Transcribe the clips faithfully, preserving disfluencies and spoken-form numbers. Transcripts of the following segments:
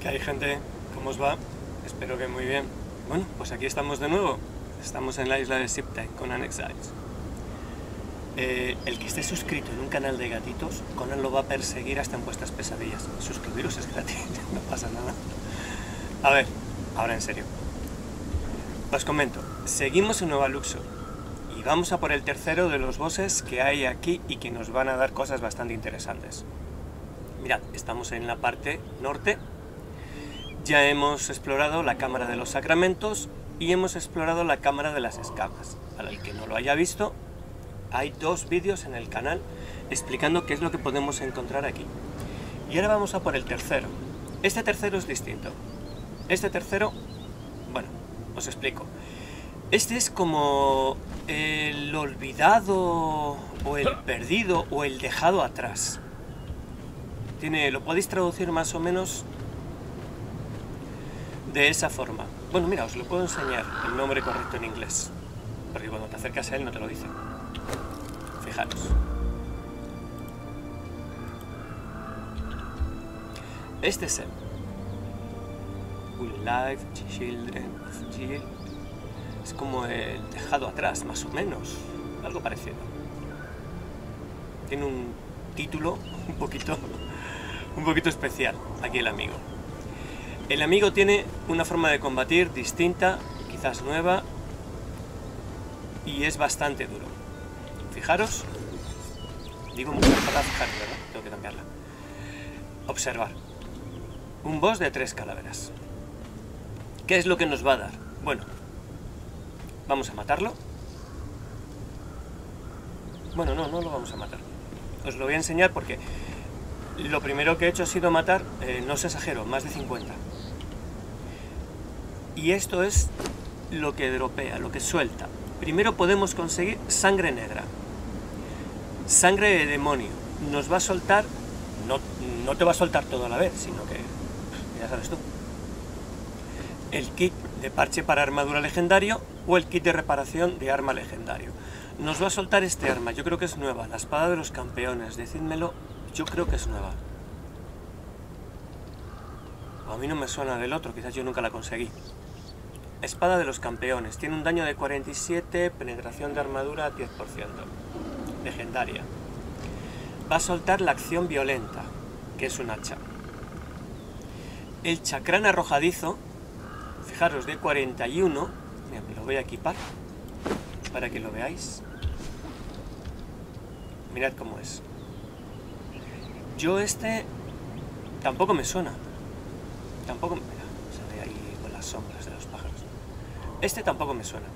¿Qué hay, gente? ¿Cómo os va? Espero que muy bien. Bueno, pues aquí estamos de nuevo. Estamos en la isla de Siptime con Anexites. Eh, el que esté suscrito en un canal de gatitos, Conan lo va a perseguir hasta en vuestras pesadillas. Suscribiros es gratis, no pasa nada. A ver, ahora en serio. Os comento, seguimos en Nueva Luxor y vamos a por el tercero de los bosses que hay aquí y que nos van a dar cosas bastante interesantes. Mirad, estamos en la parte norte. Ya hemos explorado la Cámara de los Sacramentos y hemos explorado la Cámara de las Escamas. Para el que no lo haya visto, hay dos vídeos en el canal explicando qué es lo que podemos encontrar aquí. Y ahora vamos a por el tercero. Este tercero es distinto. Este tercero, bueno, os explico. Este es como el olvidado o el perdido o el dejado atrás. Tiene, lo podéis traducir más o menos de esa forma. Bueno, mira, os lo puedo enseñar el nombre correcto en inglés, porque cuando te acercas a él no te lo dice. Fijaros. Este es él. We live children of Jill. Es como el dejado atrás, más o menos. Algo parecido. Tiene un título un poquito, un poquito especial, aquí el amigo. El amigo tiene una forma de combatir distinta, quizás nueva, y es bastante duro. Fijaros, digo mucho para fijaros, ¿verdad? Tengo que cambiarla. Observar. Un boss de tres calaveras. ¿Qué es lo que nos va a dar? Bueno, vamos a matarlo. Bueno, no, no lo vamos a matar. Os lo voy a enseñar porque lo primero que he hecho ha sido matar, eh, no os exagero, más de cincuenta. Y esto es lo que dropea, lo que suelta. Primero podemos conseguir sangre negra. Sangre de demonio. Nos va a soltar, no, no te va a soltar todo a la vez, sino que, ya sabes tú. El kit de parche para armadura legendario o el kit de reparación de arma legendario. Nos va a soltar este arma, yo creo que es nueva, la espada de los campeones, decídmelo, yo creo que es nueva. A mí no me suena del otro, quizás yo nunca la conseguí. Espada de los campeones, tiene un daño de cuarenta y siete, penetración de armadura diez por ciento. Legendaria. Va a soltar la acción violenta, que es un hacha. El chacrán arrojadizo, fijaros, de cuarenta y uno, mira, me lo voy a equipar para que lo veáis. Mirad cómo es. Yo este tampoco me suena. Tampoco, mira, se ve ahí con las sombras de los pájaros. Este tampoco me suena.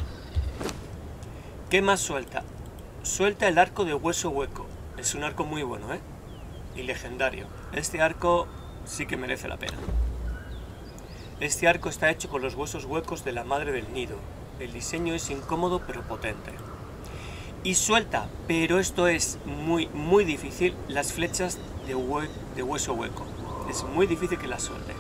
¿Qué más suelta? Suelta el arco de hueso hueco. Es un arco muy bueno, ¿eh? Y legendario. Este arco sí que merece la pena. Este arco está hecho con los huesos huecos de la madre del nido. El diseño es incómodo pero potente. Y suelta, pero esto es muy, muy difícil, las flechas de, hue de hueso hueco. Es muy difícil que las suelte.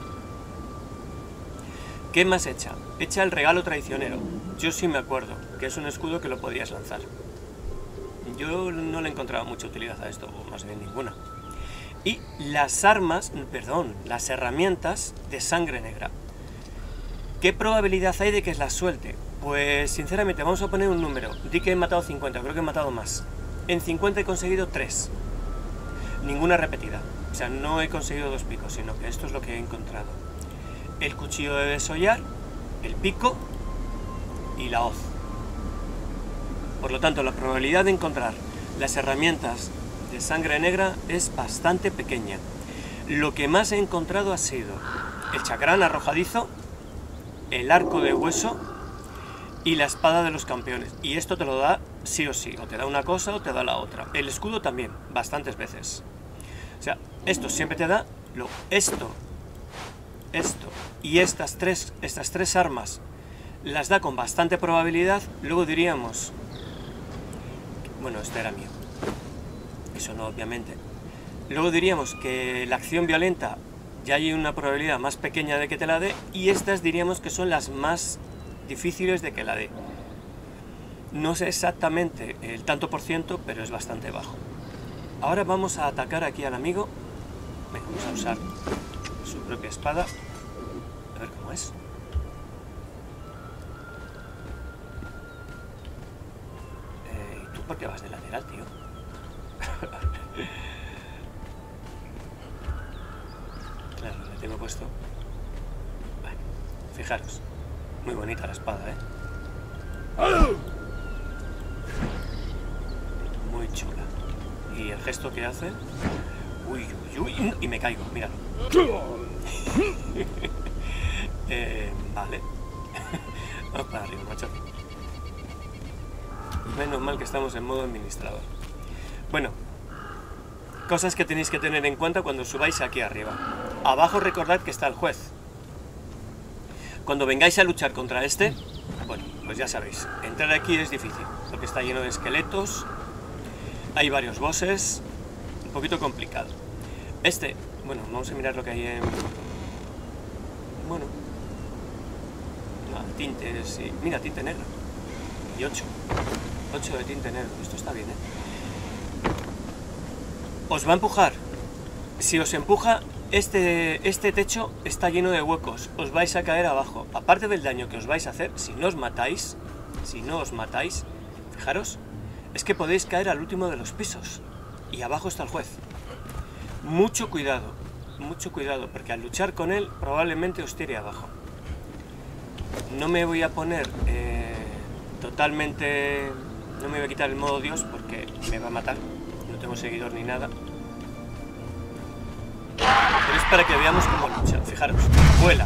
¿Qué más echa? Echa el regalo traicionero. Yo sí me acuerdo, que es un escudo que lo podías lanzar. Yo no le encontraba mucha utilidad a esto, o más bien ninguna. Y las armas, perdón, las herramientas de sangre negra. ¿Qué probabilidad hay de que las suelte? Pues sinceramente vamos a poner un número. Di que he matado cincuenta, creo que he matado más. En cincuenta he conseguido tres. Ninguna repetida. O sea, no he conseguido dos picos, sino que esto es lo que he encontrado. El cuchillo de desollar, el pico y la hoz. Por lo tanto, la probabilidad de encontrar las herramientas de sangre negra es bastante pequeña. Lo que más he encontrado ha sido el chacrán arrojadizo, el arco de hueso y la espada de los campeones. Y esto te lo da sí o sí, o te da una cosa o te da la otra. El escudo también, bastantes veces. O sea, esto siempre te da lo, esto, esto y estas tres, estas tres armas las da con bastante probabilidad. Luego diríamos, bueno, este era mío, eso no, obviamente. Luego diríamos que la acción violenta ya hay una probabilidad más pequeña de que te la dé, y estas diríamos que son las más difíciles de que la dé. No sé exactamente el tanto por ciento, pero es bastante bajo. Ahora vamos a atacar aquí al amigo. Venga, vamos a usar su propia espada. A ver cómo es. Eh, ¿Y tú por qué vas de lateral, tío? Claro, le tengo puesto. Vale, fijaros. Muy bonita la espada, ¿eh? Muy chula. Y el gesto que hace... Uy, uy, uy, y me caigo, míralo. eh, vale. Vamos para arriba, macho. Menos mal que estamos en modo administrador. Bueno, cosas que tenéis que tener en cuenta cuando subáis aquí arriba. Abajo recordad que está el juez. Cuando vengáis a luchar contra este, bueno, pues ya sabéis, entrar aquí es difícil, porque está lleno de esqueletos, hay varios bosses, un poquito complicado. Este, bueno, vamos a mirar lo que hay en... Bueno... No, tintes y... Mira, tinte negro. Y ocho. ocho de tinte negro. Esto está bien, ¿eh? Os va a empujar. Si os empuja, este, este techo está lleno de huecos. Os vais a caer abajo. Aparte del daño que os vais a hacer, si no os matáis, si no os matáis, fijaros, es que podéis caer al último de los pisos. Y abajo está el juez. Mucho cuidado, mucho cuidado, porque al luchar con él probablemente os tire abajo. No me voy a poner eh, totalmente... No me voy a quitar el modo Dios porque me va a matar. No tengo seguidor ni nada. Pero es para que veamos cómo lucha. Fijaros, vuela.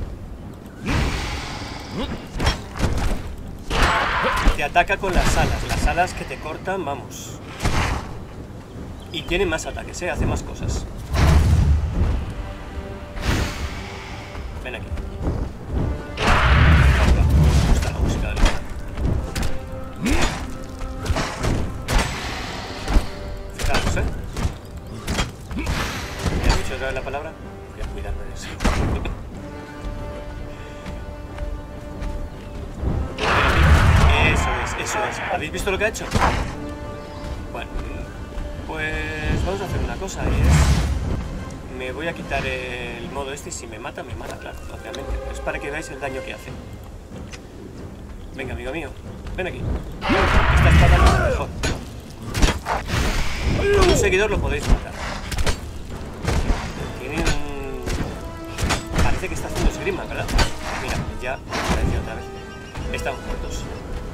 Te ataca con las alas. Las alas que te cortan, vamos. Y tiene más ataques, ¿eh? Hace más cosas. Ven aquí. Me gusta la música del juego. Fijaros, ¿eh? ¿Me has dicho otra vez la palabra? Voy a cuidarme de eso. Eso es, eso es. ¿Habéis visto lo que ha hecho? Bueno, pues vamos a hacer una cosa y es... Me voy a quitar el modo este y si me mata, me mata, claro, obviamente. Pero es para que veáis el daño que hace. Venga, amigo mío, ven aquí. Esta espada no es lo mejor. Con un seguidor lo podéis matar. Tiene un... Parece que está haciendo esgrima, ¿verdad? Mira, ya apareció otra vez. Estamos muertos.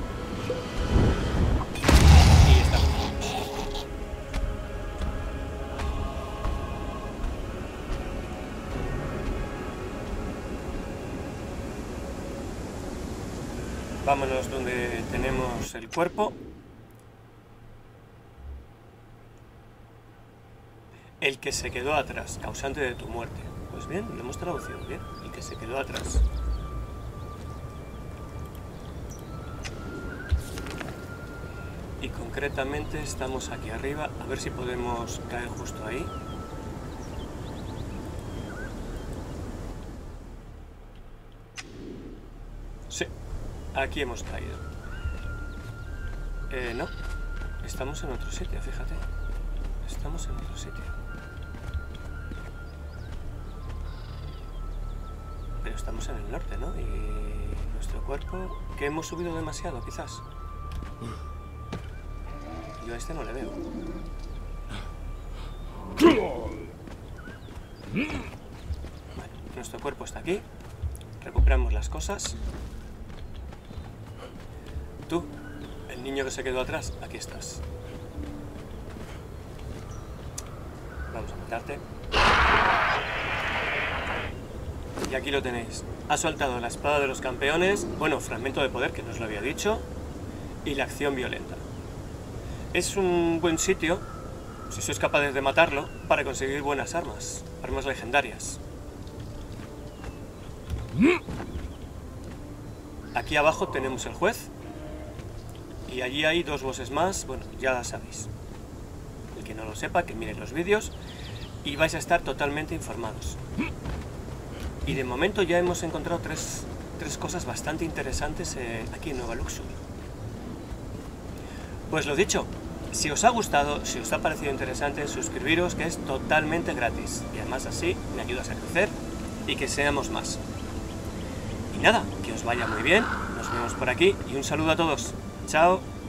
Y estamos muertos. Vámonos donde tenemos el cuerpo. El que se quedó atrás, causante de tu muerte. Pues bien, lo hemos traducido bien. El que se quedó atrás. Y concretamente estamos aquí arriba. A ver si podemos caer justo ahí. Sí, aquí hemos caído. Eh, no. Estamos en otro sitio, fíjate. Estamos en otro sitio. Pero estamos en el norte, ¿no? Y nuestro cuerpo... ¿Que hemos subido demasiado, quizás? Yo a este no le veo. Bueno, nuestro cuerpo está aquí. Recuperamos las cosas. Tú, el niño que se quedó atrás, aquí estás. Vamos a matarte. Y aquí lo tenéis. Ha soltado la espada de los campeones. Bueno, fragmento de poder, que no os lo había dicho. Y la acción violenta. Es un buen sitio, si sois capaces de matarlo, para conseguir buenas armas. Armas legendarias. Aquí abajo tenemos el juez. Y allí hay dos bosses más. Bueno, ya sabéis. El que no lo sepa, que mire los vídeos. Y vais a estar totalmente informados. Y de momento ya hemos encontrado tres, tres cosas bastante interesantes eh, aquí en Nueva Luxor. Pues lo dicho, Si os ha gustado, si os ha parecido interesante, suscribiros, que es totalmente gratis. Y además así me ayudas a crecer y que seamos más. Y nada, que os vaya muy bien, nos vemos por aquí y un saludo a todos. Chao.